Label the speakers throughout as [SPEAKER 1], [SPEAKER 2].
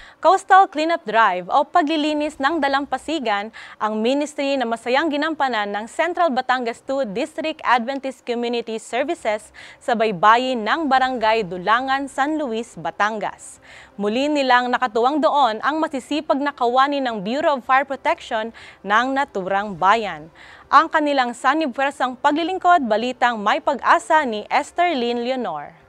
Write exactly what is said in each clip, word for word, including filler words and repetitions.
[SPEAKER 1] Coastal Cleanup Drive o paglilinis ng dalampasigan ang ministry na masayang ginampanan ng Central Batangas two District Adventist Community Services sa baybayin ng Barangay Dulangan, San Luis, Batangas. Muli nilang nakatuwang doon ang masisipag na kawani ng Bureau of Fire Protection ng naturang bayan. Ang kanilang sanib-pwersang paglilingkod, balitang may pag-asa ni Esther Lynn Leonor.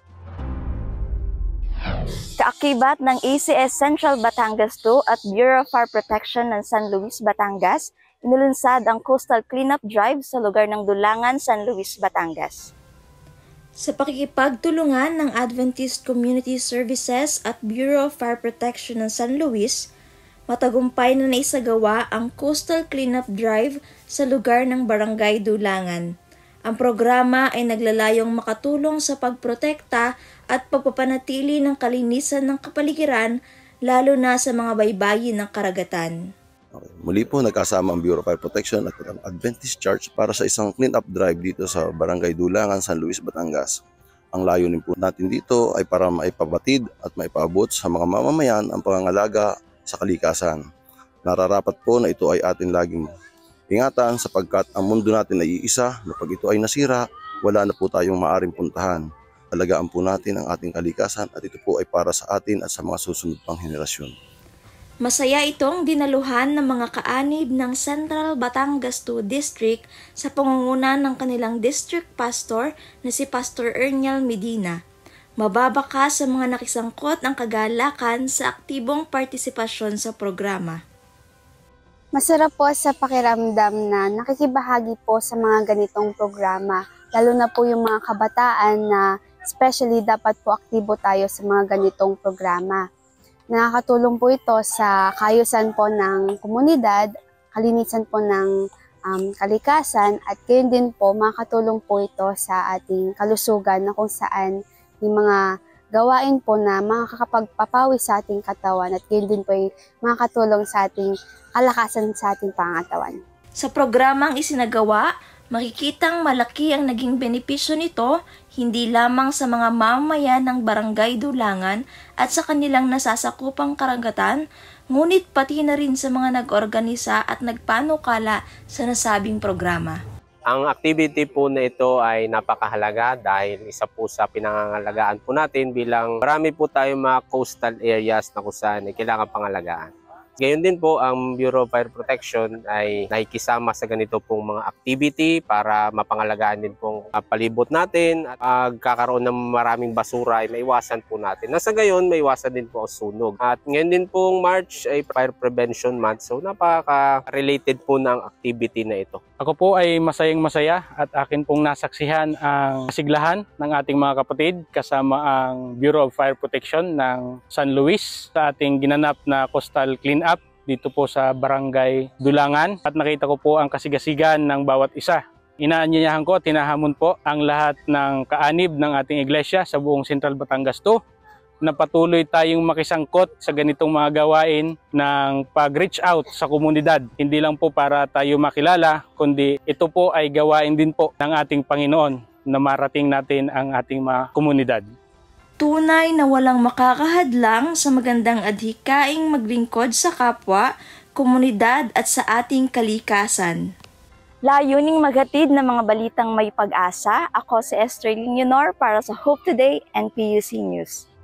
[SPEAKER 2] Kaakibat ng A C S Central Batangas two at Bureau of Fire Protection ng San Luis, Batangas, inulunsad ang Coastal Cleanup Drive sa lugar ng Dulangan, San Luis, Batangas. Sa pakikipagtulungan ng Adventist Community Services at Bureau of Fire Protection ng San Luis, matagumpay na naisagawa ang Coastal Cleanup Drive sa lugar ng Barangay Dulangan. Ang programa ay naglalayong makatulong sa pagprotekta at pagpapanatili ng kalinisan ng kapaligiran, lalo na sa mga baybayin ng karagatan.
[SPEAKER 3] Okay. Muli po nagkasama ang Bureau of Fire Protection at ang Adventist Church para sa isang clean-up drive dito sa Barangay Dulangan, San Luis, Batangas. Ang layunin po natin dito ay para maipabatid at maipaabot sa mga mamamayan ang pangangalaga sa kalikasan. Nararapat po na ito ay atin laging ingatan sapagkat ang mundo natin ay iisa na pag ito ay nasira, wala na po tayong maaring puntahan. Alagaan po natin ang ating kalikasan at ito po ay para sa atin at sa mga susunod pang henerasyon.
[SPEAKER 2] Masaya itong dinaluhan ng mga kaanib ng Central Batangas two District sa pangunguna ng kanilang District Pastor na si Pastor Erniel Medina. Mababaka sa mga nakisangkot ang kagalakan sa aktibong partisipasyon sa programa.
[SPEAKER 4] Masarap po sa pakiramdam na nakikibahagi po sa mga ganitong programa, lalo na po yung mga kabataan na especially dapat po aktibo tayo sa mga ganitong programa. Nakakatulong po ito sa kaayusan po ng komunidad, kalinisan po ng um, kalikasan, at gayon din po makakatulong po ito sa ating kalusugan na kung saan yung mga gawain po na makakapagpapawi sa ating katawan at gayon din po ay makakatulong sa ating kalakasan sa ating pangatawan.
[SPEAKER 2] Sa programang isinagawa, makikitang malaki ang naging benepisyo nito hindi lamang sa mga mamamayan ng Barangay Dulangan at sa kanilang nasasakupang karagatan, ngunit pati na rin sa mga nag-organisa at nagpanukala sa nasabing programa.
[SPEAKER 5] Ang activity po na ito ay napakahalaga dahil isa po sa pinangangalagaan po natin bilang marami po tayong mga coastal areas na kung saan ay kailangan pangalagaan. Gayon din po ang Bureau of Fire Protection ay nakikisama sa ganito pong mga activity para mapangalagaan din pong palibot natin at pagkakaroon ng maraming basura ay maiwasan po natin. Nasa gayon, maiwasan din po ang sunog. At ngayon din pong March ay Fire Prevention Month, so napaka-related po na ang activity na ito.
[SPEAKER 6] Ako po ay masayang masaya at akin pong nasaksihan ang siglahan ng ating mga kapatid kasama ang Bureau of Fire Protection ng San Luis sa ating ginanap na coastal clean up dito po sa Barangay Dulangan at nakita ko po ang kasigasigan ng bawat isa. Inaanyayahan ko at hinahamon po ang lahat ng kaanib ng ating iglesia sa buong Central Batangas two na patuloy tayong makisangkot sa ganitong mga gawain ng pag-reach out sa komunidad. Hindi lang po para tayo makilala, kundi ito po ay gawain din po ng ating Panginoon na marating natin ang ating mga komunidad.
[SPEAKER 2] Tunay na walang makakahadlang sa magandang adhikaing maglingkod sa kapwa, komunidad at sa ating kalikasan. Layuning maghatid ng mga balitang may pag-asa, ako si Esther Lynn Leonor para sa Hope Today and P U C News.